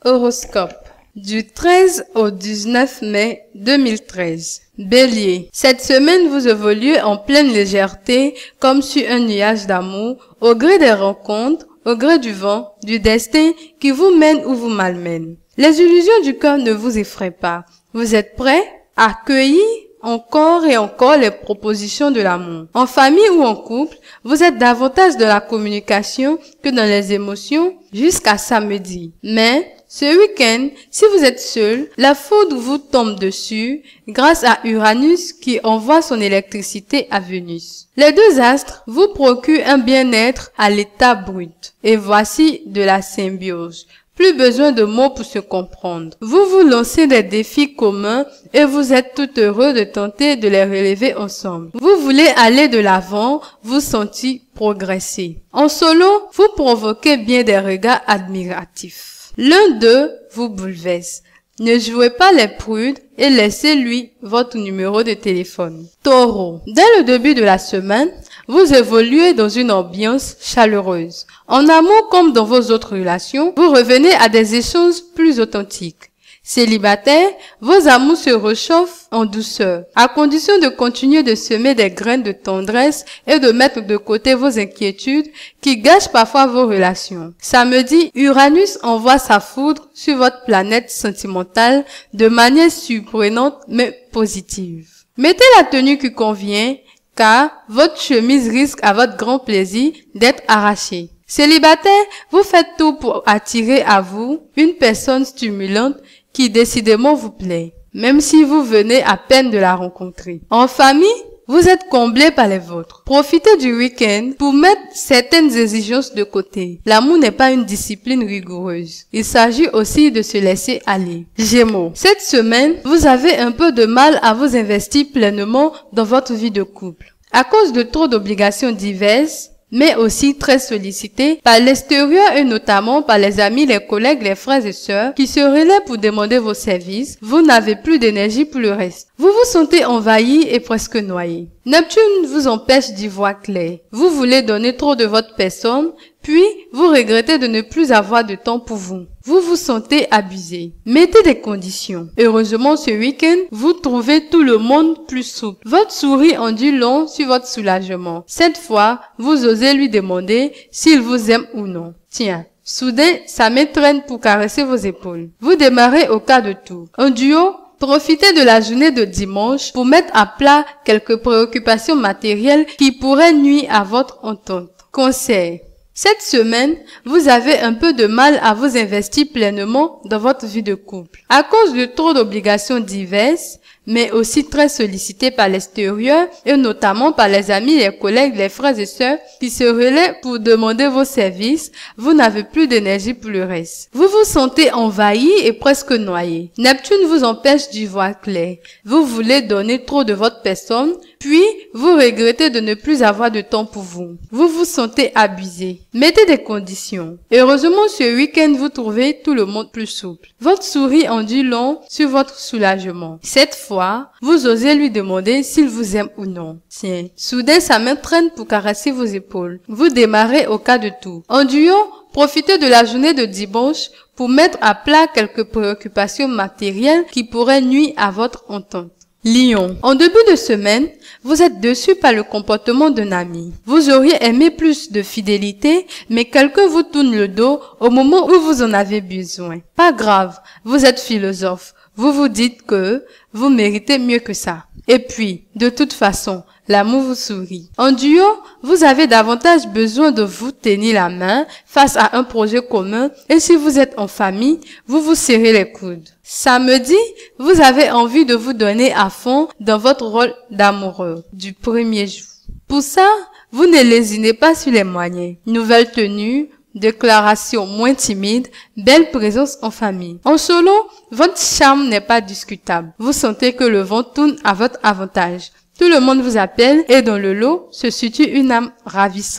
Horoscope du 13 au 19 mai 2013. Bélier. Cette semaine, vous évoluez en pleine légèreté, comme sur un nuage d'amour, au gré des rencontres, au gré du vent, du destin qui vous mène ou vous malmène. Les illusions du cœur ne vous effraient pas. Vous êtes prêts à accueillir encore et encore les propositions de l'amour. En famille ou en couple, vous êtes davantage dans la communication que dans les émotions jusqu'à samedi. Mais ce week-end, si vous êtes seul, la foudre vous tombe dessus grâce à Uranus qui envoie son électricité à Vénus. Les deux astres vous procurent un bien-être à l'état brut. Et voici de la symbiose. Plus besoin de mots pour se comprendre. Vous vous lancez des défis communs et vous êtes tout heureux de tenter de les relever ensemble. Vous voulez aller de l'avant, vous sentir progresser. En solo, vous provoquez bien des regards admiratifs. L'un d'eux vous bouleverse. Ne jouez pas les prudes et laissez-lui votre numéro de téléphone. Taureau. Dès le début de la semaine, vous évoluez dans une ambiance chaleureuse. En amour comme dans vos autres relations, vous revenez à des échanges plus authentiques. Célibataire, vos amours se réchauffent en douceur, à condition de continuer de semer des graines de tendresse et de mettre de côté vos inquiétudes qui gâchent parfois vos relations. Samedi, Uranus envoie sa foudre sur votre planète sentimentale de manière surprenante mais positive. Mettez la tenue qui convient, car votre chemise risque à votre grand plaisir d'être arrachée. Célibataire, vous faites tout pour attirer à vous une personne stimulante qui décidément vous plaît, même si vous venez à peine de la rencontrer. En famille, vous êtes comblé par les vôtres. Profitez du week-end pour mettre certaines exigences de côté. L'amour n'est pas une discipline rigoureuse. Il s'agit aussi de se laisser aller. Gémeaux. Cette semaine, vous avez un peu de mal à vous investir pleinement dans votre vie de couple. À cause de trop d'obligations diverses, mais aussi très sollicité par l'extérieur et notamment par les amis, les collègues, les frères et sœurs qui se relaient pour demander vos services, vous n'avez plus d'énergie pour le reste. Vous vous sentez envahi et presque noyé. Neptune vous empêche d'y voir clair. Vous voulez donner trop de votre personne, puis vous regrettez de ne plus avoir de temps pour vous. Vous vous sentez abusé. Mettez des conditions. Heureusement, ce week-end, vous trouvez tout le monde plus souple. Votre sourire en dit long sur votre soulagement. Cette fois, vous osez lui demander s'il vous aime ou non. Tiens, soudain, sa main traîne pour caresser vos épaules. Vous démarrez au quart de tour. En duo, profitez de la journée de dimanche pour mettre à plat quelques préoccupations matérielles qui pourraient nuire à votre entente. Conseil. Cette semaine, vous avez un peu de mal à vous investir pleinement dans votre vie de couple. À cause de trop d'obligations diverses, mais aussi très sollicitées par l'extérieur et notamment par les amis, les collègues, les frères et sœurs qui se relaient pour demander vos services, vous n'avez plus d'énergie pour le reste. Vous vous sentez envahi et presque noyé. Neptune vous empêche d'y voir clair. Vous voulez donner trop de votre personne, puis vous regrettez de ne plus avoir de temps pour vous. Vous vous sentez abusé. Mettez des conditions. Heureusement, ce week-end, vous trouvez tout le monde plus souple. Votre sourire en dit long sur votre soulagement. Cette fois, vous osez lui demander s'il vous aime ou non. Tiens, soudain, sa main traîne pour caresser vos épaules. Vous démarrez au quart de tour. En duo, profitez de la journée de dimanche pour mettre à plat quelques préoccupations matérielles qui pourraient nuire à votre entente. Lion. En début de semaine, vous êtes déçu par le comportement d'un ami. Vous auriez aimé plus de fidélité, mais quelqu'un vous tourne le dos au moment où vous en avez besoin. Pas grave, vous êtes philosophe. Vous vous dites que vous méritez mieux que ça. Et puis, de toute façon, l'amour vous sourit. En duo, vous avez davantage besoin de vous tenir la main face à un projet commun et si vous êtes en famille, vous vous serrez les coudes. Samedi, vous avez envie de vous donner à fond dans votre rôle d'amoureux du premier jour. Pour ça, vous ne lésinez pas sur les moyens. Nouvelle tenue, déclaration moins timide, belle présence en famille. En solo, votre charme n'est pas discutable. Vous sentez que le vent tourne à votre avantage. Tout le monde vous appelle et dans le lot se situe une âme ravissante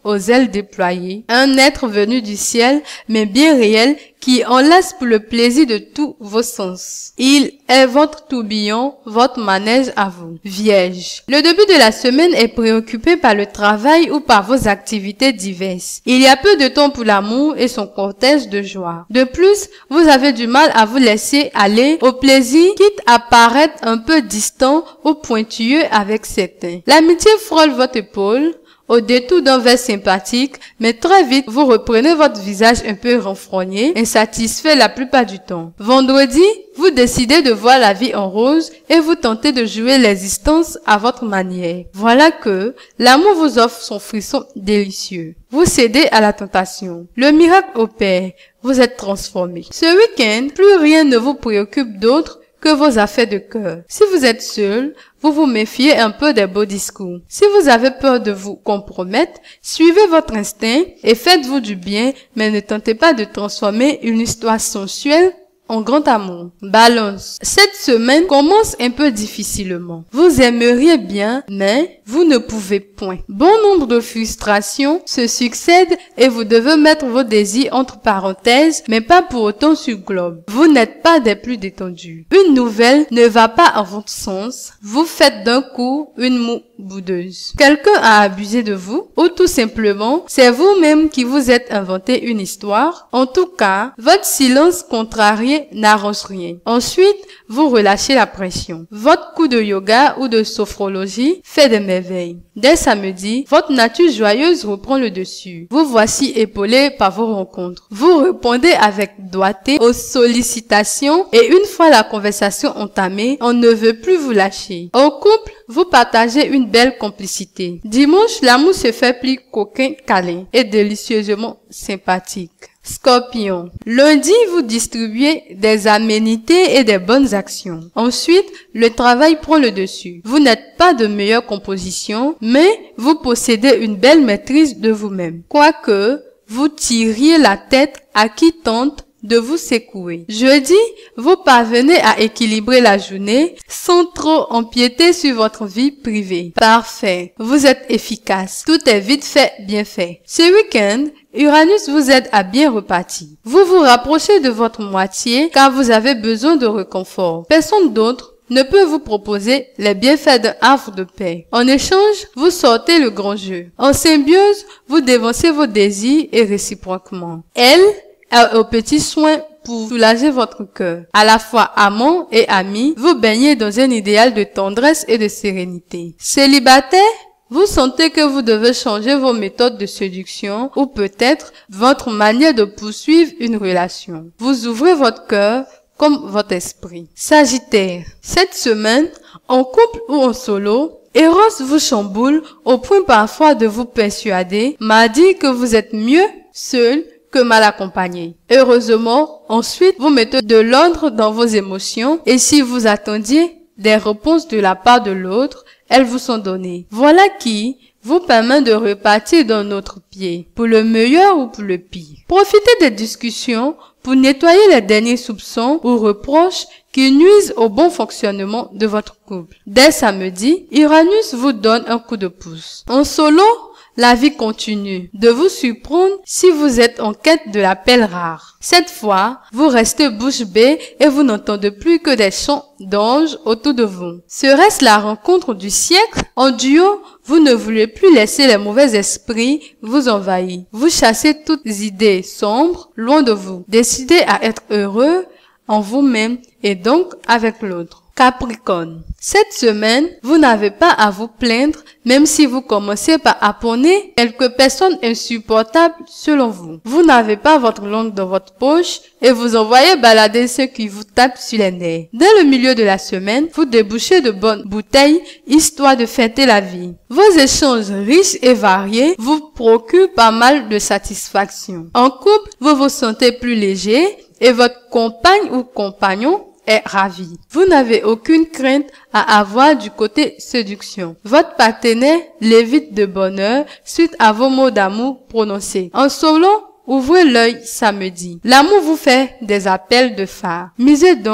aux ailes déployées, un être venu du ciel, mais bien réel, qui enlace pour le plaisir de tous vos sens. Il est votre tourbillon, votre manège à vous. Vierge. Le début de la semaine est préoccupé par le travail ou par vos activités diverses. Il y a peu de temps pour l'amour et son cortège de joie. De plus, vous avez du mal à vous laisser aller au plaisir, quitte à paraître un peu distant ou pointilleux avec certains. L'amitié frôle votre épaule, au détour d'un verre sympathique, mais très vite, vous reprenez votre visage un peu renfrogné, insatisfait la plupart du temps. Vendredi, vous décidez de voir la vie en rose et vous tentez de jouer l'existence à votre manière. Voilà que l'amour vous offre son frisson délicieux. Vous cédez à la tentation. Le miracle opère. Vous êtes transformé. Ce week-end, plus rien ne vous préoccupe d'autre que vos affaires de cœur. Si vous êtes seul, vous vous méfiez un peu des beaux discours. Si vous avez peur de vous compromettre, suivez votre instinct et faites-vous du bien, mais ne tentez pas de transformer une histoire sensuelle en grand amour. Balance. Cette semaine commence un peu difficilement. Vous aimeriez bien, mais vous ne pouvez point. Bon nombre de frustrations se succèdent et vous devez mettre vos désirs entre parenthèses, mais pas pour autant sur globe. Vous n'êtes pas des plus détendus. Une nouvelle ne va pas en votre sens. Vous faites d'un coup une moue boudeuse. Quelqu'un a abusé de vous ou tout simplement, c'est vous-même qui vous êtes inventé une histoire. En tout cas, votre silence contrarié n'arrange rien. Ensuite, vous relâchez la pression. Votre coup de yoga ou de sophrologie fait des merveilles. Dès samedi, votre nature joyeuse reprend le dessus. Vous voici épaulé par vos rencontres. Vous répondez avec doigté aux sollicitations et une fois la conversation entamée, on ne veut plus vous lâcher. En couple, vous partagez une belle complicité. Dimanche, l'amour se fait plus coquin, câlin et délicieusement sympathique. Scorpion. Lundi, vous distribuez des aménités et des bonnes actions. Ensuite, le travail prend le dessus. Vous n'êtes pas de meilleure composition, mais vous possédez une belle maîtrise de vous-même. Quoique, vous tiriez la tête à qui tente de vous secouer. Jeudi, vous parvenez à équilibrer la journée sans trop empiéter sur votre vie privée. Parfait. Vous êtes efficace. Tout est vite fait, bien fait. Ce week-end, Uranus vous aide à bien repartir. Vous vous rapprochez de votre moitié car vous avez besoin de réconfort. Personne d'autre ne peut vous proposer les bienfaits d'un havre de paix. En échange, vous sortez le grand jeu. En symbiose, vous dévancez vos désirs et réciproquement. Elle a aux petits soins pour soulager votre cœur. À la fois amant et ami, vous baignez dans un idéal de tendresse et de sérénité. Célibataire, vous sentez que vous devez changer vos méthodes de séduction ou peut-être votre manière de poursuivre une relation. Vous ouvrez votre cœur comme votre esprit. Sagittaire, cette semaine, en couple ou en solo, Eros vous chamboule au point parfois de vous persuader, mardi, que vous êtes mieux seul que mal accompagné. Heureusement, ensuite, vous mettez de l'ordre dans vos émotions et si vous attendiez des réponses de la part de l'autre, elles vous sont données. Voilà qui vous permet de repartir d'un autre pied, pour le meilleur ou pour le pire. Profitez des discussions pour nettoyer les derniers soupçons ou reproches qui nuisent au bon fonctionnement de votre couple. Dès samedi, Uranus vous donne un coup de pouce. En solo, la vie continue de vous surprendre si vous êtes en quête de la perle rare. Cette fois, vous restez bouche bée et vous n'entendez plus que des chants d'anges autour de vous. Serait-ce la rencontre du siècle? En duo, vous ne voulez plus laisser les mauvais esprits vous envahir. Vous chassez toutes les idées sombres loin de vous. Décidez à être heureux en vous-même et donc avec l'autre. Capricorne. Cette semaine, vous n'avez pas à vous plaindre, même si vous commencez par appeler quelques personnes insupportables selon vous. Vous n'avez pas votre langue dans votre poche et vous envoyez balader ceux qui vous tapent sur les nerfs. Dès le milieu de la semaine, vous débouchez de bonnes bouteilles, histoire de fêter la vie. Vos échanges riches et variés vous procurent pas mal de satisfaction. En couple, vous vous sentez plus léger et votre compagne ou compagnon est ravi. Vous n'avez aucune crainte à avoir du côté séduction. Votre partenaire l'évite de bonheur suite à vos mots d'amour prononcés. En solo, ouvrez l'œil samedi. L'amour vous fait des appels de phare. Misez donc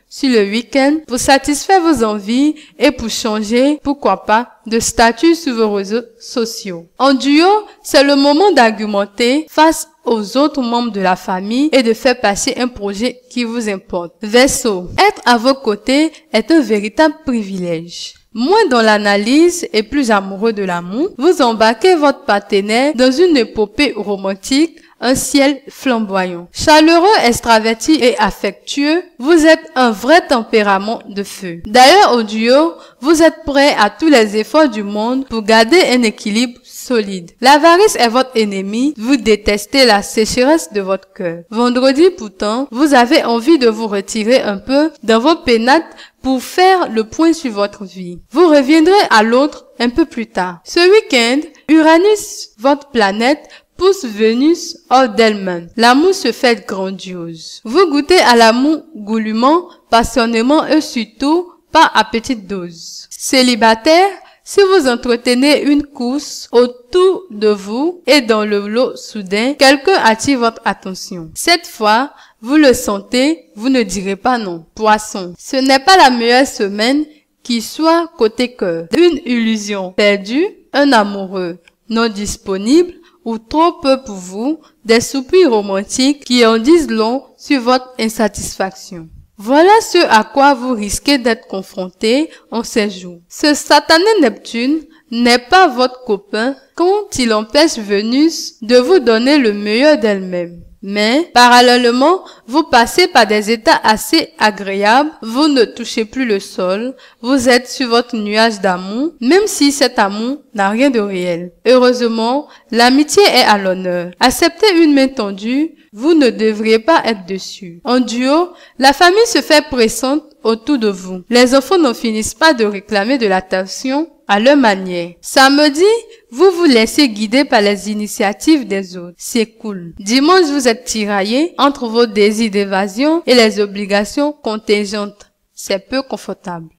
sur le week-end pour satisfaire vos envies et pour changer, pourquoi pas, de statut sur vos réseaux sociaux. En duo, c'est le moment d'argumenter face aux autres membres de la famille et de faire passer un projet qui vous importe. Verseau, être à vos côtés est un véritable privilège. Moins dans l'analyse et plus amoureux de l'amour, vous embarquez votre partenaire dans une épopée romantique, un ciel flamboyant. Chaleureux, extraverti et affectueux, vous êtes un vrai tempérament de feu. D'ailleurs, au duo, vous êtes prêt à tous les efforts du monde pour garder un équilibre solide. L'avarice est votre ennemi, vous détestez la sécheresse de votre cœur. Vendredi, pourtant, vous avez envie de vous retirer un peu dans vos pénates pour faire le point sur votre vie. Vous reviendrez à l'autre un peu plus tard. Ce week-end, Uranus, votre planète, pousse Vénus hors d'elle-même. L'amour se fait grandiose. Vous goûtez à l'amour goulûment, passionnément et surtout pas à petite dose. Célibataire, si vous entretenez une course autour de vous et dans le lot soudain, quelqu'un attire votre attention. Cette fois, vous le sentez, vous ne direz pas non. Poisson, ce n'est pas la meilleure semaine qui soit côté cœur. Une illusion perdue, un amoureux non disponible ou trop peu pour vous, des soupirs romantiques qui en disent long sur votre insatisfaction. Voilà ce à quoi vous risquez d'être confronté en ces jours. Ce satané Neptune n'est pas votre copain quand il empêche Vénus de vous donner le meilleur d'elle-même. Mais, parallèlement, vous passez par des états assez agréables, vous ne touchez plus le sol, vous êtes sur votre nuage d'amour, même si cet amour n'a rien de réel. Heureusement, l'amitié est à l'honneur. Acceptez une main tendue, vous ne devriez pas être dessus. En duo, la famille se fait pressante autour de vous. Les enfants n'en finissent pas de réclamer de l'attention à leur manière. Samedi, vous vous laissez guider par les initiatives des autres. C'est cool. Dimanche, vous êtes tiraillé entre vos désirs d'évasion et les obligations contingentes. C'est peu confortable.